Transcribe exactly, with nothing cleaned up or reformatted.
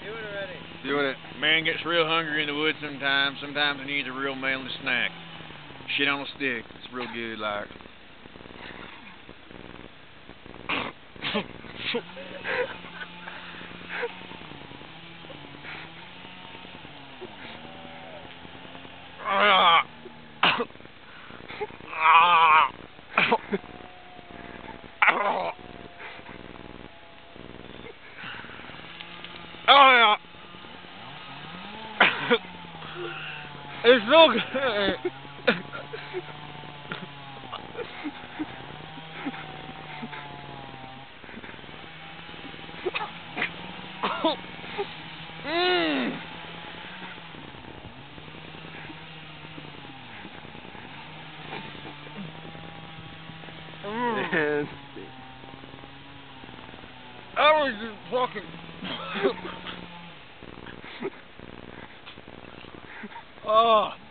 Do it already. Doing it. Man gets real hungry in the woods sometimes. Sometimes he needs a real manly snack. Shit on a stick. It's real good, like. Oh yeah. It's so good. mm. Mm. I was just fucking. Oh.